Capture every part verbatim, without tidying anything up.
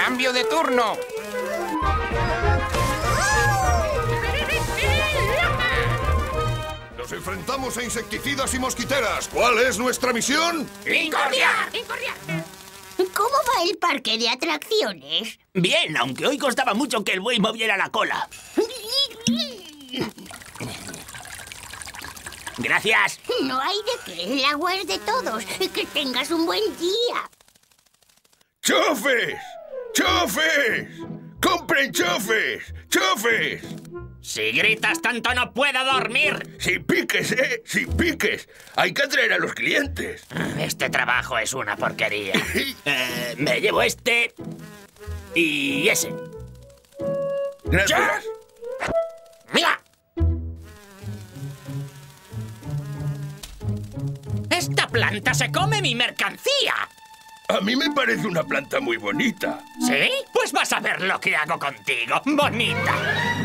¡Cambio de turno! Nos enfrentamos a insecticidas y mosquiteras. ¿Cuál es nuestra misión? ¡Incordiar! ¿Cómo va el parque de atracciones? Bien, aunque hoy costaba mucho que el buey moviera la cola. Gracias. No hay de qué, el agua es de todos. Que tengas un buen día. ¡Chofes! ¡Chofes! ¡Compren chofes! ¡Chofes! Si gritas tanto no puedo dormir. ¡Sin piques, eh! ¡Sin piques! Hay que atraer a los clientes. Este trabajo es una porquería. eh, me llevo este y ese. Gracias. ¡Mira! ¡Esta planta se come mi mercancía! A mí me parece una planta muy bonita. ¿Sí? Pues vas a ver lo que hago contigo. ¡Bonita!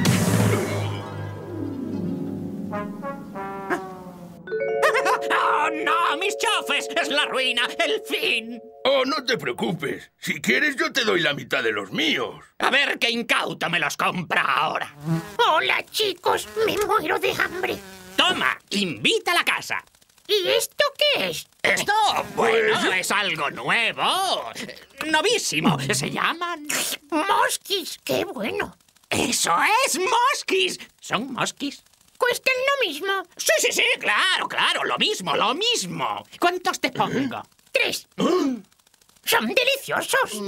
¡Oh, no! ¡Mis chofes! ¡Es la ruina! ¡El fin! Oh, no te preocupes. Si quieres, yo te doy la mitad de los míos. A ver qué incauto me los compra ahora. Hola, chicos. Me muero de hambre. Toma, invita a la casa. ¿Y esto qué es? Esto, bueno, es algo nuevo. Novísimo. Se llaman... Mosquis. ¡Qué bueno! ¡Eso es! ¡Mosquis! ¿Son mosquis? ¿Cuestan lo mismo? Sí, sí, sí, claro, claro, lo mismo, lo mismo. ¿Cuántos te pongo? Tres. Son deliciosos.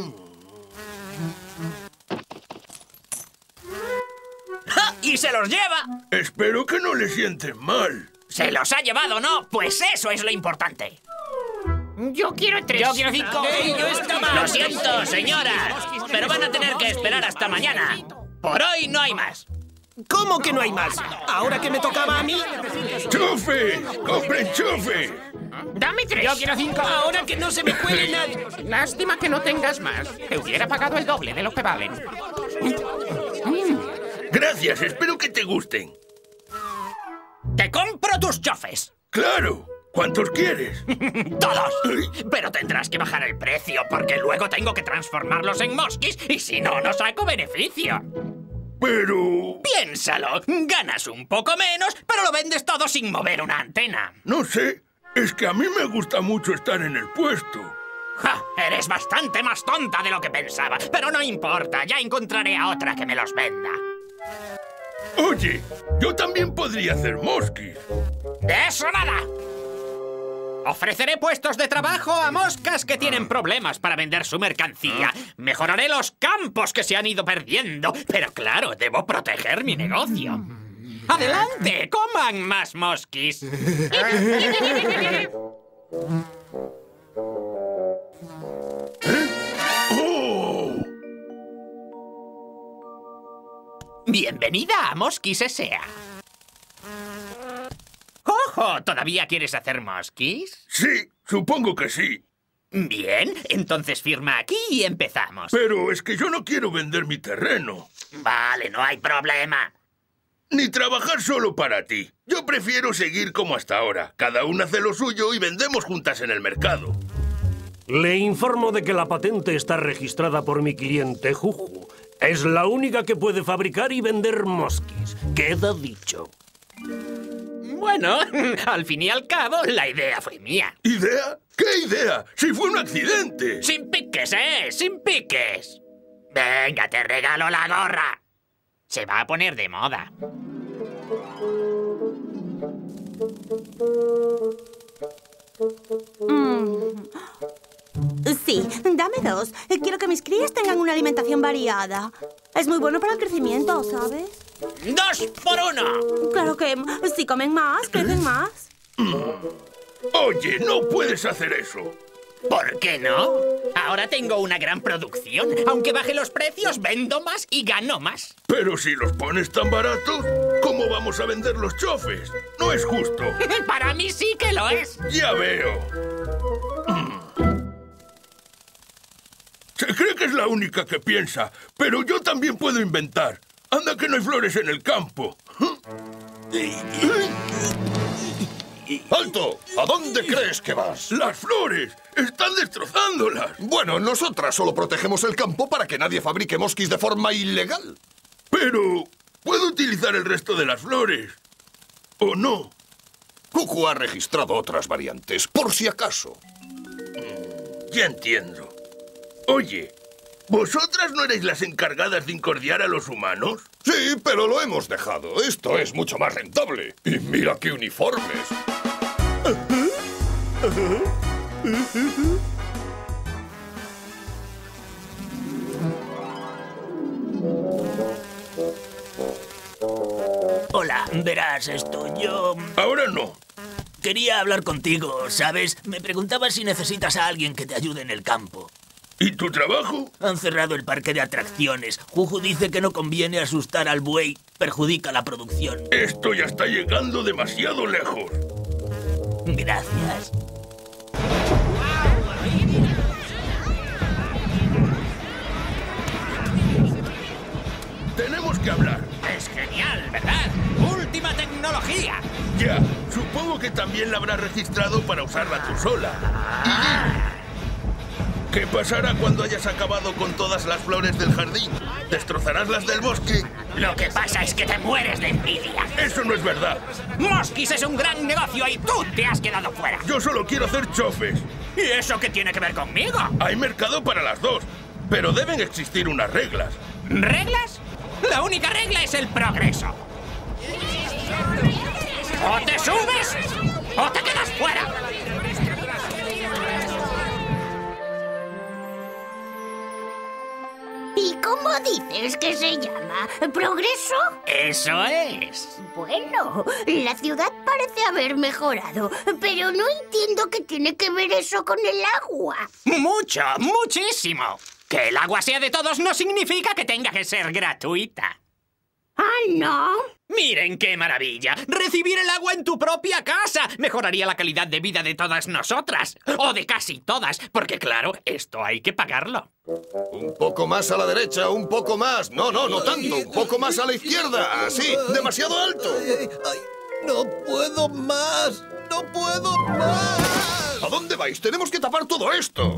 ¡Ja! ¡Y se los lleva! Espero que no le sienten mal. ¿Se los ha llevado, no? Pues eso es lo importante. Yo quiero tres. Yo quiero cinco. Lo siento, señora, pero van a tener que esperar hasta mañana. Por hoy no hay más. ¿Cómo que no hay más? ¿Ahora que me tocaba a mí? ¡Chofes! ¡Compren chofes! ¡Dame tres! Yo quiero cinco. Ahora que no se me cuele nadie. Lástima que no tengas más. Te hubiera pagado el doble de lo que valen. Gracias, espero que te gusten. ¡Te compro tus chofes! ¡Claro! ¿Cuántos quieres? ¡Todos! Pero tendrás que bajar el precio, porque luego tengo que transformarlos en mosquis y si no, no saco beneficio. Pero... Piénsalo. Ganas un poco menos, pero lo vendes todo sin mover una antena. No sé. Es que a mí me gusta mucho estar en el puesto. Ja, eres bastante más tonta de lo que pensaba. Pero no importa, ya encontraré a otra que me los venda. Oye, yo también podría hacer mosquis. ¡De eso nada! Ofreceré puestos de trabajo a moscas que tienen problemas para vender su mercancía. Mejoraré los campos que se han ido perdiendo. Pero claro, debo proteger mi negocio. ¡Adelante! ¡Coman más mosquis! ¡Oh! Bienvenida a Mosquis S A ¡Ojo! ¿Todavía quieres hacer mosquis? Sí, supongo que sí. Bien, entonces firma aquí y empezamos. Pero es que yo no quiero vender mi terreno. Vale, no hay problema. Ni trabajar solo para ti. Yo prefiero seguir como hasta ahora. Cada una hace lo suyo y vendemos juntas en el mercado. Le informo de que la patente está registrada por mi cliente Juju. Es la única que puede fabricar y vender mosquis. Queda dicho. Bueno, al fin y al cabo, la idea fue mía. ¿Idea? ¿Qué idea? ¡Si fue un accidente! Sin piques, ¿eh? Sin piques. Venga, te regalo la gorra. Se va a poner de moda. Mm. Sí, dame dos. Quiero que mis crías tengan una alimentación variada. Es muy bueno para el crecimiento, ¿sabes? ¡Dos por uno! Claro que si comen más, crecen más. Oye, no puedes hacer eso. ¿Por qué no? Ahora tengo una gran producción. Aunque baje los precios, vendo más y gano más. Pero si los pones tan baratos, ¿cómo vamos a vender los chofes? No es justo. Para mí sí que lo es. Ya veo. Se cree que es la única que piensa, pero yo también puedo inventar. Anda que no hay flores en el campo. ¡Alto! ¿A dónde crees que vas? ¡Las flores! ¡Están destrozándolas! Bueno, nosotras solo protegemos el campo para que nadie fabrique mosquis de forma ilegal. Pero... ¿puedo utilizar el resto de las flores? ¿O no? Cucu ha registrado otras variantes, por si acaso. Mm, ya entiendo. Oye, ¿vosotras no erais las encargadas de incordiar a los humanos? Sí, pero lo hemos dejado. Esto es mucho más rentable. Y mira qué uniformes. Hola, verás esto, yo... Ahora no. Quería hablar contigo, ¿sabes? Me preguntaba si necesitas a alguien que te ayude en el campo. ¿Y tu trabajo? Han cerrado el parque de atracciones. Juju dice que no conviene asustar al buey. Perjudica la producción. Esto ya está llegando demasiado lejos. Gracias. Tenemos que hablar. Es genial, ¿verdad? ¡Última tecnología! Ya, supongo que también la habrás registrado para usarla tú sola. Y dime, ¿qué pasará cuando hayas acabado con todas las flores del jardín? ¿Destrozarás las del bosque? Lo que pasa es que te mueres de envidia. Eso no es verdad. Mosquis es un gran negocio y tú te has quedado fuera. Yo solo quiero hacer chofes. ¿Y eso qué tiene que ver conmigo? Hay mercado para las dos, pero deben existir unas reglas. ¿Reglas? La única regla es el progreso. O te subes o te quedas fuera. ¿Y cómo dices que se llama? ¿Progreso? Eso es. Bueno, la ciudad parece haber mejorado, pero no entiendo qué tiene que ver eso con el agua. Mucho, muchísimo. Que el agua sea de todos no significa que tenga que ser gratuita. ¿Ah, no? ¡Miren qué maravilla! ¡Recibir el agua en tu propia casa! Mejoraría la calidad de vida de todas nosotras. O de casi todas. Porque, claro, esto hay que pagarlo. Un poco más a la derecha, un poco más. No, no, no tanto. Un poco más a la izquierda. Así, demasiado alto. Ay, ay, no puedo más. No puedo más. ¿A dónde vais? Tenemos que tapar todo esto.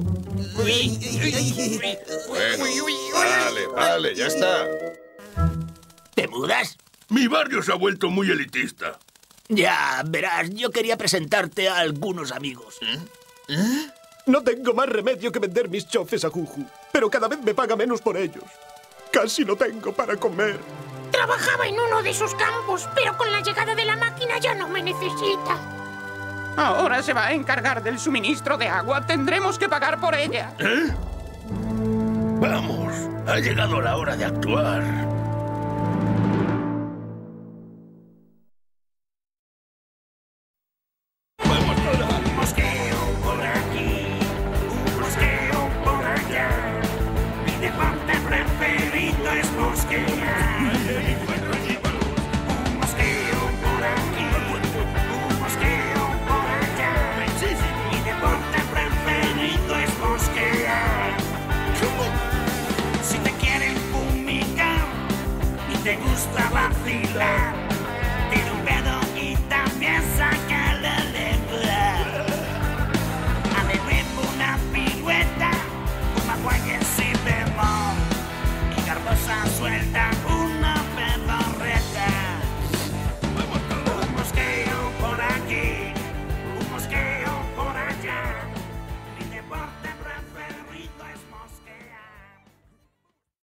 Bueno, vale, vale, ya está. ¿Te mudas? Mi barrio se ha vuelto muy elitista. Ya, verás, yo quería presentarte a algunos amigos. ¿Eh? No tengo más remedio que vender mis chofes a Juju, pero cada vez me paga menos por ellos. Casi no tengo para comer. Trabajaba en uno de sus campos, pero con la llegada de la máquina ya no me necesita. Ahora se va a encargar del suministro de agua. Tendremos que pagar por ella. ¿Eh? Vamos, ha llegado la hora de actuar. Vamos por ahí. Un mosqueo por aquí, un mosqueo por allá. Mi deporte preferido es mosquear.